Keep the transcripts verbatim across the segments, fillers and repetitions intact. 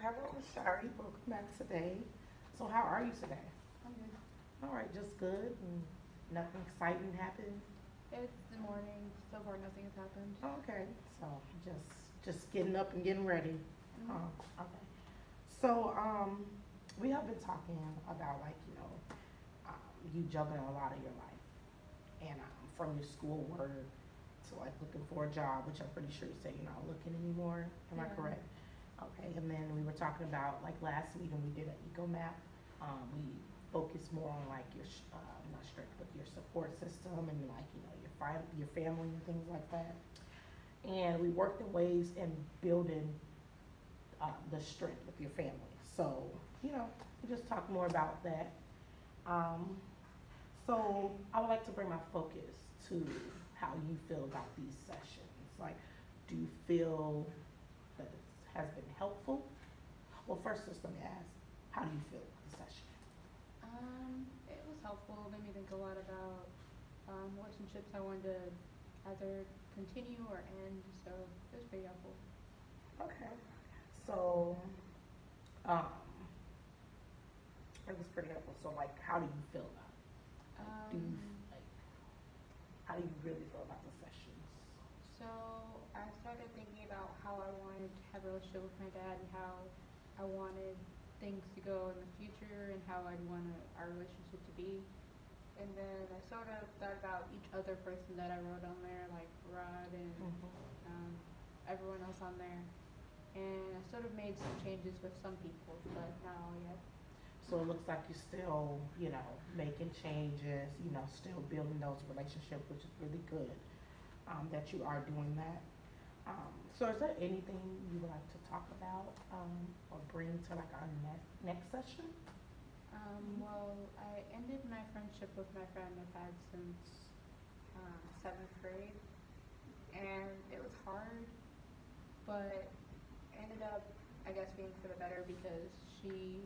Hello, Shari. Welcome back today. So, how are you today? I'm good. All right, just good. And nothing exciting happened. It's the morning. So far, nothing has happened. Okay, so just just getting up and getting ready. Mhm. Oh, okay. So, um, we have been talking about like you know, um, you juggling a lot of your life, and um, from your schoolwork to like looking for a job, which I'm pretty sure you say you're not looking anymore. Am I Yeah. correct? Okay, and then we were talking about like last week when we did an eco map. Um, we focused more on like your sh- uh, not strength, but your support system and like you know your fi- your family and things like that. And we worked in ways in building uh, the strength with your family. So you know, we just talk more about that. Um, so I would like to bring my focus to how you feel about these sessions. Like, do you feel that it has been helpful? Well, first, just let me ask, how do you feel about the session? Um, it was helpful. It made me think a lot about um, relationships I wanted to either continue or end. So it was pretty helpful. Okay. So, um, it was pretty helpful. So, like, how do you feel about it? Like, do you, Um, like, how do you really feel about the sessions? so I started thinking about how I wanted to have a relationship with my dad and how I wanted things to go in the future and how I'd want our relationship to be. And then I sort of thought about each other person that I wrote on there, like Rod and Mm-hmm. um, everyone else on there. And I sort of made some changes with some people, but not all yet. So it looks like you're still, you know, making changes, you know, still building those relationships, which is really good, um, that you are doing that. Um, so is there anything you would like to talk about, um, or bring to like our next, next session? Um, well, I ended my friendship with my friend I've had since um, seventh grade, and it was hard, but ended up, I guess, being for the better because she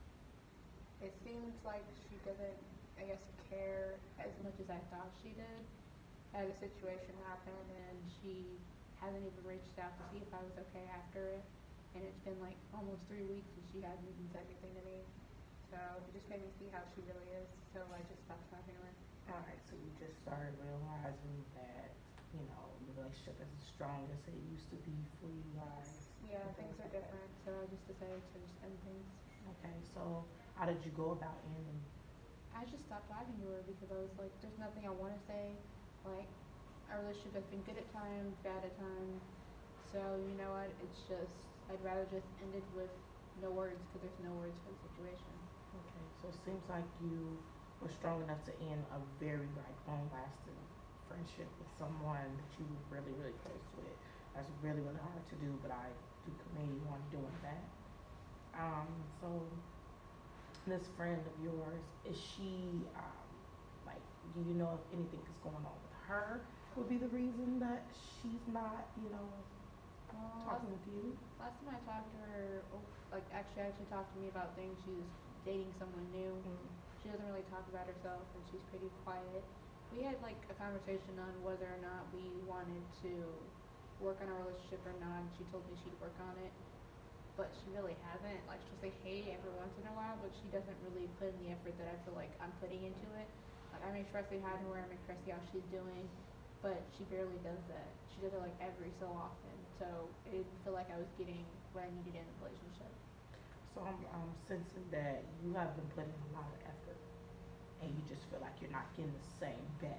it seems like she doesn't, I guess, care as much as I thought she did. Had a situation happen and she hasn't even reached out to see if I was okay after it. And it's been like almost three weeks and she hasn't even said anything to me. So it just made me see how she really is. So I just stopped talking to her. All right, so you just started realizing that, you know, the relationship isn't as strong as it used to be for you guys. Yeah, and things are like that. different. So I just decided to just end things. Okay, so how did you go about ending? I just stopped talking to her because I was like, there's nothing I want to say. Like, our relationship has been good at times, bad at times. So, you know what? It's just, I'd rather just end it with no words because there's no words for the situation. Okay, so it seems like you were strong enough to end a very like long lasting friendship with someone that you were really, really close with. That's really, really hard to do, but I do commend you on doing that. Um, so this friend of yours, is she um, like, do you know if anything is going on with her? Would be the reason that she's not, you know, Well, last, talking with you. last time I talked to her, oh, like actually actually talked to me about things, she was dating someone new. Mm. She doesn't really talk about herself and she's pretty quiet. We had like a conversation on whether or not we wanted to work on our relationship or not. And she told me she'd work on it, but she really hasn't. Like she'll say hey every once in a while, but she doesn't really put in the effort that I feel like I'm putting into it. Like I make sure I say hi to her, I make sure I see how she's doing, but she barely does that. She does it like every so often. So it didn't feel like I was getting what I needed in the relationship. So I'm, I'm sensing that you have been putting a lot of effort, and you just feel like you're not getting the same back.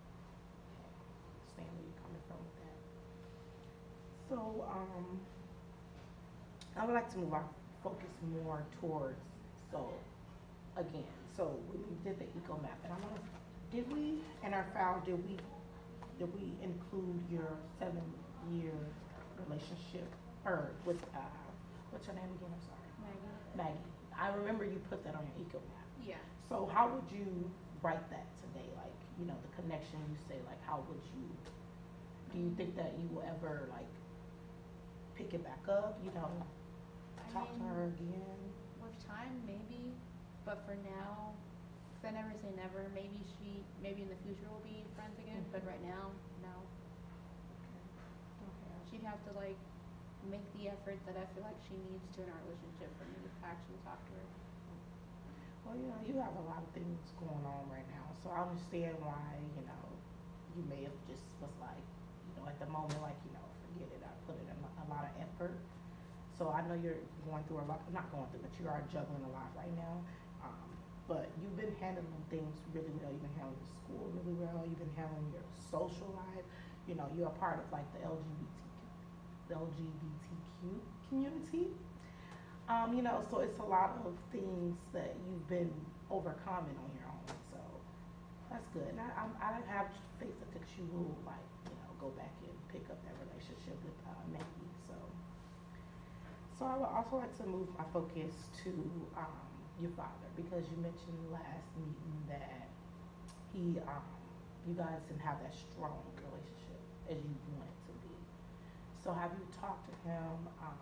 Understand where you're coming from with that. So um, I would like to move our focus more towards, so again, so we we did the eco map, and I want to, did we in our file did we did we include your seven year relationship or with uh what's her name again? I'm sorry, Maggie. Maggie. I remember you put that on your eco map. Yeah. So how would you write that today? Like, you know, the connection you say, like how would you, do you think that you will ever like pick it back up, you know, I talk to mean, her again? with time, maybe, but for now, because I never say never. Maybe she, maybe in the future we'll be friends again, but Mhm. right now, no. Okay. Okay. She'd have to like make the effort that I feel like she needs to in our relationship for me to actually talk to her. Well, you know, you have a lot of things going on right now, so I understand why, you know, you may have just was like, you know, at the moment, like, you know, forget it, I put in a, lo- a lot of effort. So I know you're going through a lot, not going through, but you are juggling a lot right now. Um, but you've been handling things really well. You've been handling school really well. You've been handling your social life. You know, you're a part of like the L G B T Q, L G B T Q community. Um, you know, so it's a lot of things that you've been overcoming on your own. So that's good. And I, I, I have faith that you will like, you know, go back and pick up that relationship with uh, Maggie. So. So I would also like to move my focus to um, your father because you mentioned last meeting that he, um, you guys didn't have that strong relationship as you want it to be. So have you talked to him, um,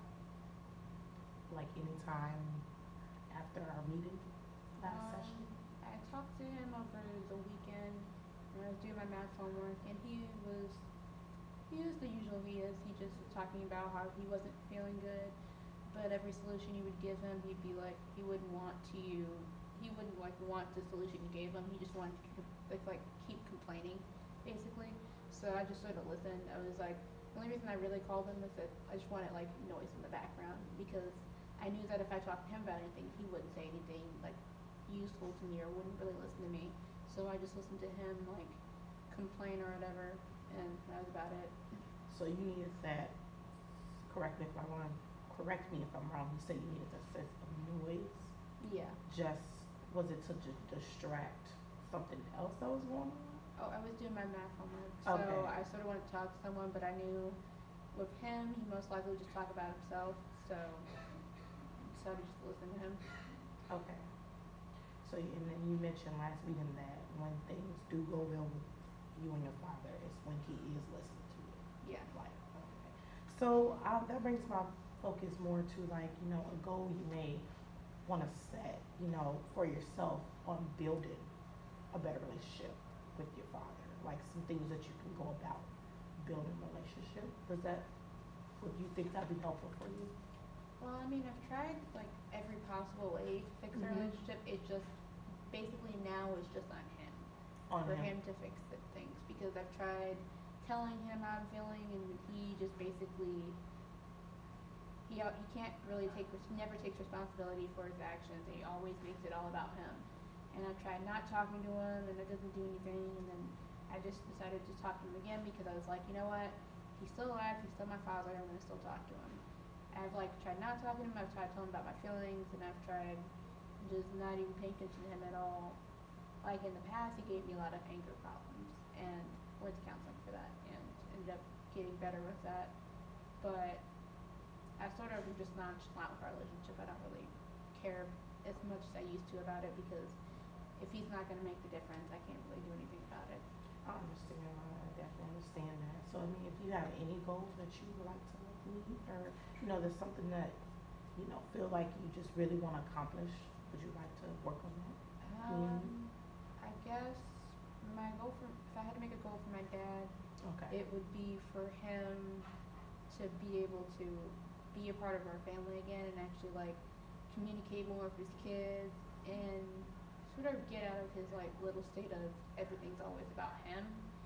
like anytime after our meeting last Um, session? I talked to him over the weekend when I was doing my math homework, and he was he was the usual he is. He just was talking about how he wasn't feeling good, but every solution you would give him, he'd be like, he wouldn't want to, he wouldn't like want the solution you gave him. He just wanted to like like keep complaining, basically. So I just sort of listened. I was like, the only reason I really called him is that I just wanted like noise in the background because I knew that if I talked to him about anything, he wouldn't say anything like useful to me or wouldn't really listen to me. So I just listened to him like complain or whatever, and that was about it. So you needed that, correct me if I'm wrong, correct me if I'm wrong, you said you needed that sense of noise. Yeah. Just, was it to just distract something else that was going on? Oh, I was doing my math homework, so Okay. I sort of wanted to talk to someone, but I knew with him, he most likely would just talk about himself, so I decided just to listen to him. Okay. So, and then you mentioned last meeting that when things do go well with you and your father, it's when he is listening to you. Yeah. Like, okay. So, um, that brings my focus more to like, you know, a goal you may want to set, you know, for yourself on building a better relationship with your father. Like some things that you can go about building a relationship. Does that, would you think that'd be helpful for you? Well, I mean, I've tried like every possible way to fix our Mhm. relationship. It just basically now is just on him. On For him. him to fix the things because I've tried telling him how I'm feeling and he just basically he al- he can't really take res- he never takes responsibility for his actions and he always makes it all about him. And I've tried not talking to him and it doesn't do anything and then I just decided to talk to him again because I was like, you know what? He's still alive, he's still my father, I'm gonna still talk to him. I've like tried not talking to him, I've tried telling him about my feelings and I've tried just not even paying attention to him at all. Like in the past, he gave me a lot of anger problems and went to counseling for that and ended up getting better with that. But I sort of am just nonchalant with our relationship. I don't really care as much as I used to about it because if he's not going to make the difference, I can't really do anything about it. I understand, I definitely understand that. So, I mean, if you have any goals that you would like to like meet or, you know, there's something that, you know, feel like you just really want to accomplish, would you like to work on that? Um, I guess my goal for if I had to make a goal for my dad, Okay. it would be for him to be able to be a part of our family again and actually like communicate more with his kids and sort of get out of his like little state of everything's always about him.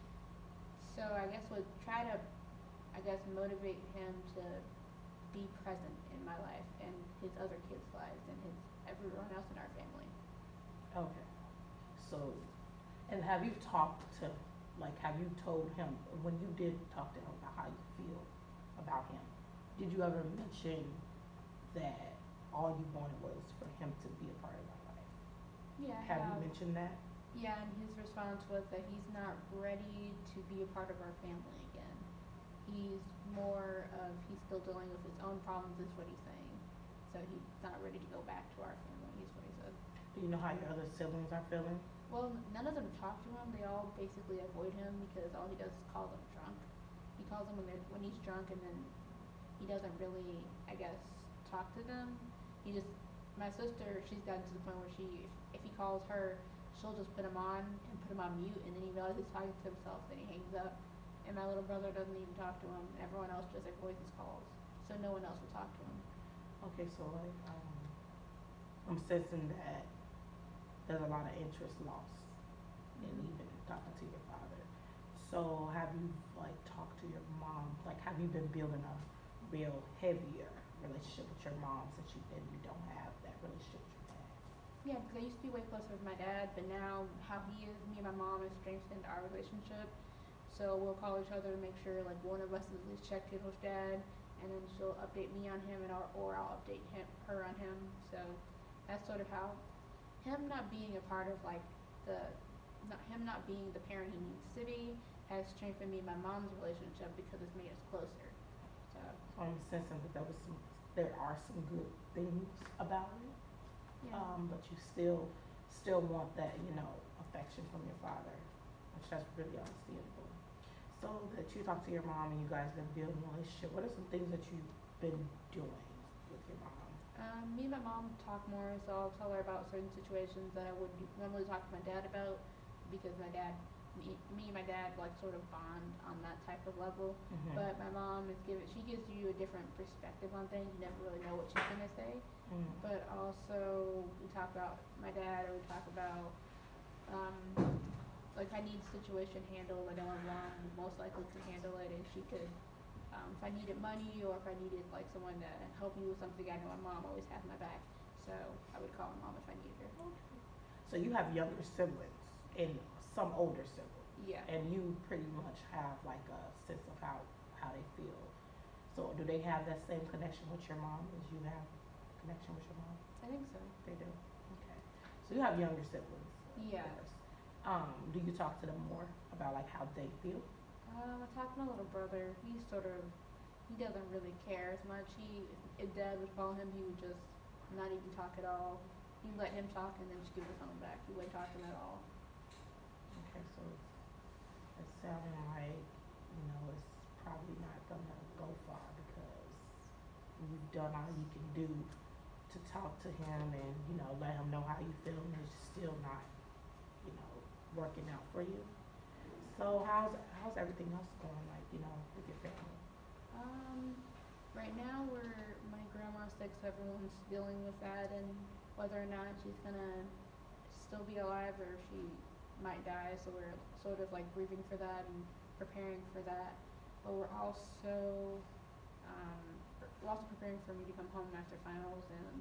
So I guess would try to I guess motivate him to be present in my life and his other kids' lives and his everyone else in our family. Okay. So, and have you talked to, like, have you told him, when you did talk to him about how you feel about him, did you ever mention that all you wanted was for him to be a part of your life? Yeah, I Have you mentioned that? Yeah, and his response was that he's not ready to be a part of our family again. He's more of, he's still dealing with his own problems is what he's saying. So he's not ready to go back to our family is what he said. Do you know how your other siblings are feeling? Well, none of them talk to him. They all basically avoid him because all he does is call them drunk. He calls them when, they're, when he's drunk and then he doesn't really, I guess, talk to them. He just, my sister, she's gotten to the point where she, if, if he calls her, she'll just put him on and put him on mute and then he realizes he's talking to himself, then he hangs up. And my little brother doesn't even talk to him. Everyone else just avoids his calls. so no one else will talk to him. Okay, so like, um, I'm sensing that there's a lot of interest lost in even talking to your father. So have you like talked to your mom? Like, have you been building a real heavier relationship with your mom since you and you don't have that relationship with your dad? Yeah, because I used to be way closer with my dad, but now how he is, me and my mom has strengthened our relationship. So we'll call each other to make sure like one of us is at least checked in with dad, and then she'll update me on him, and I'll, or I'll update him, her on him. So that's sort of how him not being a part of like the, not him not being the parent he needs to be has strengthened me and my mom's relationship because it's made us closer. So So I'm sensing that there was some, there are some good things about it. yeah. Um, but you still, still want that, you know, affection from your father, which that's really understandable. So that you talk to your mom and you guys been building a relationship, what are some things that you've been doing with your mom? Um, me and my mom talk more, so I'll tell her about certain situations that I would normally talk to my dad about, because my dad, me, me and my dad like sort of bond on that type of level. Mhm. But my mom is give she gives you a different perspective on things. You never really know what she's gonna say. Mm. But also we talk about my dad, or we talk about um, like if I need a situation handled, I know I'm wrong, most likely to handle it, and she could. Um, if I needed money, or if I needed like someone to help me with something, I know my mom always has my back. So I would call my mom if I needed her. So you have younger siblings and some older siblings, Yeah. and you pretty much have like a sense of how, how they feel. So do they have that same connection with your mom as you have connection with your mom? I think so. They do. Okay. So you have younger siblings. of Yeah. course. Um, do you talk to them more about like how they feel? Um, I talked to my little brother. He's sort of, he doesn't really care as much. He, if dad would call him, he would just not even talk at all. He'd let him talk and then just give the phone back. He wouldn't talk to him at all. Okay, so it's, it's sounding like, you know, it's probably not gonna go far because you've done all you can do to talk to him and, you know, let him know how you feel, and it's still not, you know, working out for you. So how's, how's everything else going, like, you know, with your family? Um, right now we're, my grandma's sick, so everyone's dealing with that, and whether or not she's gonna still be alive or if she might die, so we're sort of like grieving for that and preparing for that. But we're also, um, we're also preparing for me to come home after finals, and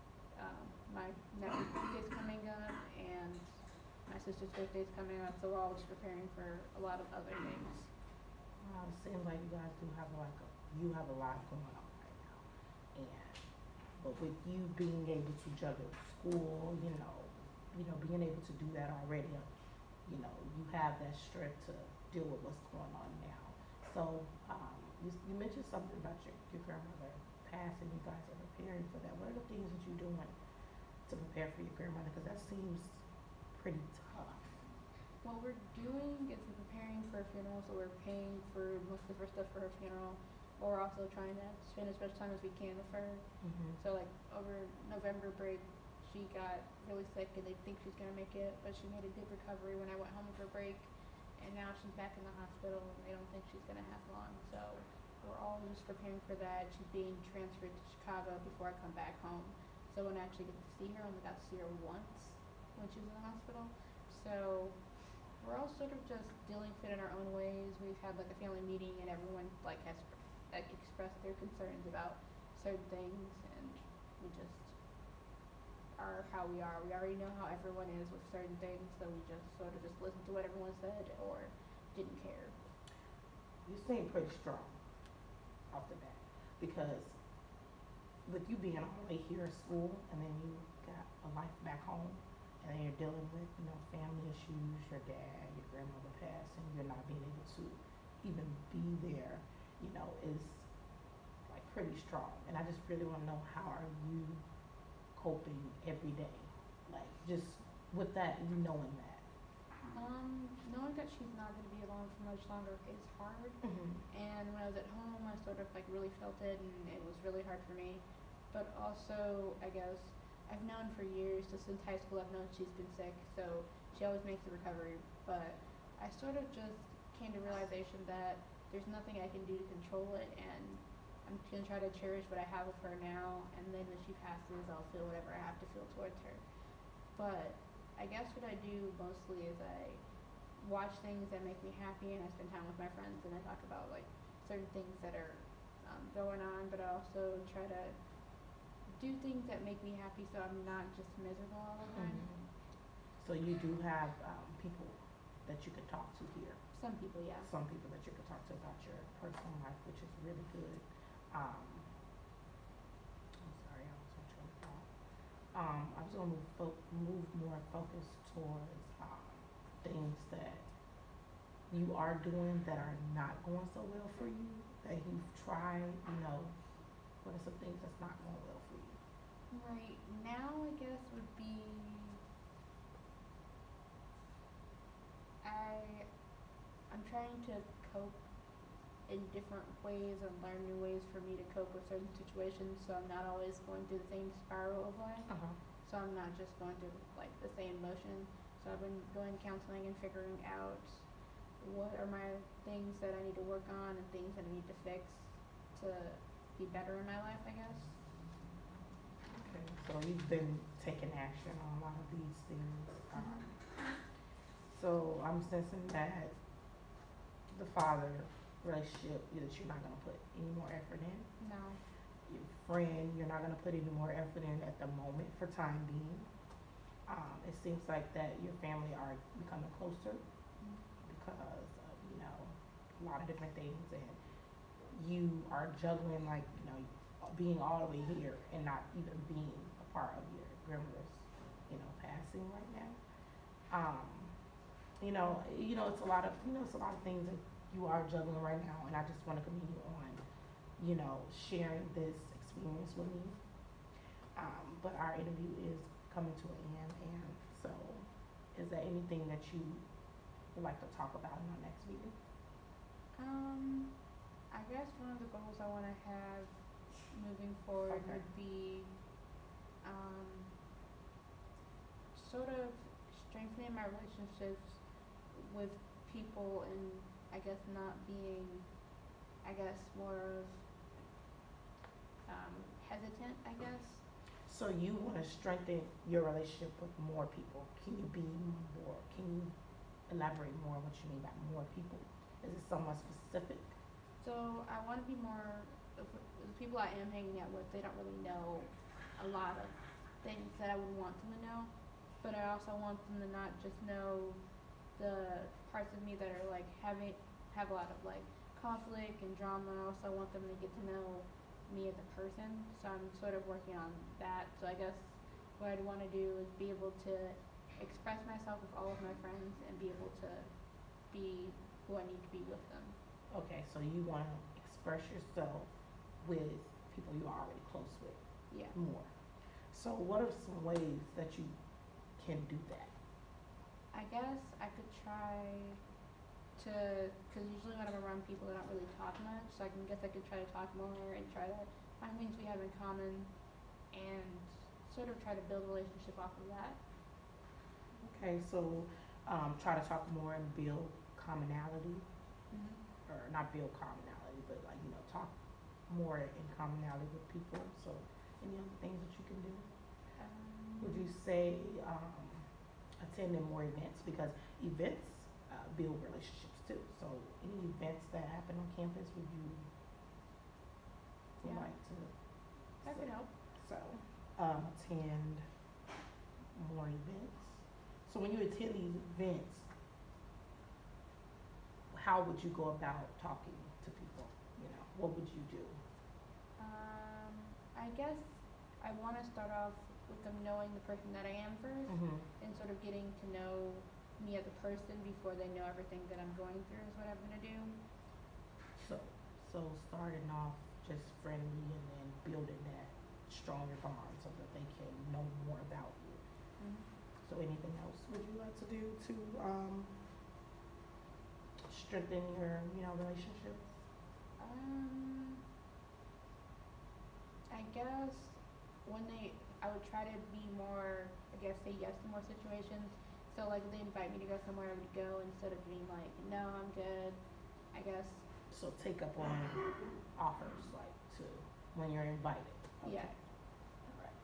um, my nephew's birthday's coming up, and my sister's birthday's coming up, so we're all just preparing for a lot of other things. Wow, it seems like you guys do have like, a, you have a lot going on right now. And, but with you being able to juggle school, you know, you know, being able to do that already, uh, you know, you have that strength to deal with what's going on now. So, um, you, you mentioned something about your, your grandmother passing, you guys are preparing for that. What are the things that you're doing to prepare for your grandmother? Because that seems pretty tough. What we're doing is we're preparing for her funeral, so we're paying for most of her stuff for her funeral, but we're also trying to spend as much time as we can with her. Mm-hmm. So like over November break, she got really sick and they think she's gonna make it, but she made a good recovery when I went home for break, and now she's back in the hospital and they don't think she's gonna have long. So we're all just preparing for that. She's being transferred to Chicago before I come back home, so when I actually get to see her, I only got to see her once when she was in the hospital. So we're all sort of just dealing with it in our own ways. We've had like a family meeting and everyone like has like expressed their concerns about certain things, and we just are how we are. We already know how everyone is with certain things, so we just sort of just listened to what everyone said or didn't care. You seem pretty strong off the bat, because with you being all the way here at school and then you got a life back home, and then you're dealing with, you know, family issues, your dad, your grandmother passing, you're not being able to even be there, you know, is like pretty strong. And I just really want to know, how are you coping every day? Like, just with that, you knowing that. Um, knowing that she's not going to be alone for much longer is hard. Mm-hmm. And when I was at home, I sort of like really felt it, and it was really hard for me. But also, I guess, I've known for years, so since high school, I've known she's been sick, so she always makes a recovery. But I sort of just came to realization that there's nothing I can do to control it, and I'm gonna try to cherish what I have with her now, and then when she passes, I'll feel whatever I have to feel towards her. But I guess what I do mostly is I watch things that make me happy, and I spend time with my friends, and I talk about like certain things that are um, going on. But I also try to do things that make me happy, so I'm not just miserable all the time. Mhm. So you do have um, people that you could talk to here. Some people, yeah. Some people that you could talk to about your personal life, which is really good. Um, I'm sorry, I was on train of thought. Um, I was gonna move, fo- move more focus towards um, things that you are doing that are not going so well for you, that you've tried. You know, what are some things that's not going well for you? Right now, I guess would be I I'm trying to cope in different ways and learn new ways for me to cope with certain situations, so I'm not always going through the same spiral of life. Uh huh. So I'm not just going through like the same motion. So I've been going to counseling and figuring out what are my things that I need to work on and things that I need to fix to be better in my life, I guess. Okay. So you've been taking action on a lot of these things. Um, so I'm sensing that the father relationship that you're not gonna put any more effort in. No. Your friend, you're not gonna put any more effort in at the moment for time being. Um, it seems like that your family are becoming closer because of, you know, a lot of different things, and you are juggling like, you know, being all the way here and not even being a part of your grandmother's, you know, passing right now. Um, you know, you know, it's a lot of, you know, it's a lot of things that you are juggling right now, and I just want to commend you on, you know, sharing this experience with me. Um, but our interview is coming to an end, and so, is there anything that you would like to talk about in our next meeting? Um, I guess one of the goals I want to have moving forward Okay. would be um, sort of strengthening my relationships with people and I guess not being, I guess, more of um, hesitant, I guess. So you want to strengthen your relationship with more people. Can you be more, can you elaborate more on what you mean by more people? Is it somewhat specific? So I want to be more, the the people I am hanging out with, they don't really know a lot of things that I would want them to know, but I also want them to not just know the parts of me that are like having, have a lot of like conflict and drama. I also want them to get to know me as a person, so I'm sort of working on that. So I guess what I'd want to do is be able to express myself with all of my friends and be able to be who I need to be with them. Okay, so you want to express yourself with people you're already close with Yeah. more. So what are some ways that you can do that? I guess I could try to, because usually when I'm around people, I don't really talk much. So I can guess I could try to talk more and try to find things we have in common, and sort of try to build a relationship off of that. Okay, so um, try to talk more and build commonality, Mm-hmm. or not build commonality, but like, you know, talk more in commonality with people. So any other things that you can do? Um, Would you say um, attending more events, because events uh, build relationships too? So any events that happen on campus, would you would Yeah. like to? that could help. So um, attend more events. So when you attend these events, how would you go about talking to people? You know, what would you do? Um, I guess I want to start off with them knowing the person that I am first, Mm-hmm. and sort of getting to know me as a person before they know everything that I'm going through is what I'm gonna do. So, so starting off just friendly and then building that stronger bond so that they can know more about you. Mm-hmm. So anything else would you like to do to um, strengthen your, you know, relationships? Um, I guess when they, I would try to be more, I guess, say yes to more situations. So like if they invite me to go somewhere, I would go instead of being like, no, I'm good. I guess. So take up on offers, like to to, when you're invited. Okay. Yeah. All right.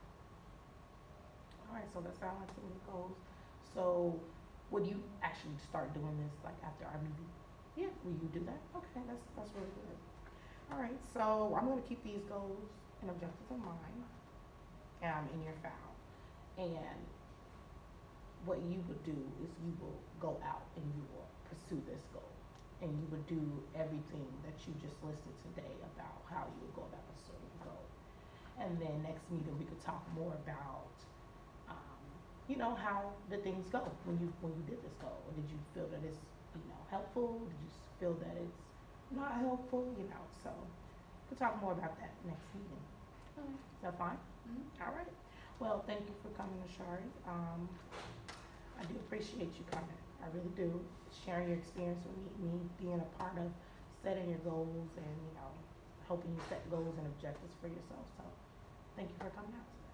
All right, so that sounds like some of the goals. So, would you actually start doing this like after our meeting? Yeah. Will you do that? Okay, that's, that's really good. All right, so I'm gonna keep these goals and objectives in mind, um, in your file. And what you would do is you will go out and you will pursue this goal. And you would do everything that you just listed today about how you would go about pursuing the goal. And then next meeting, we could talk more about, um, you know, how the things go when you, when you did this goal. Did you feel that it's, you know, helpful? Did you feel that it's not helpful? You know, so we'll talk more about that next meeting. Okay. Is that fine? Mm-hmm. All right. Well, thank you for coming, Ashari. Um, I do appreciate you coming. I really do. Sharing your experience with me, me being a part of setting your goals and, you know, helping you set goals and objectives for yourself. So thank you for coming out.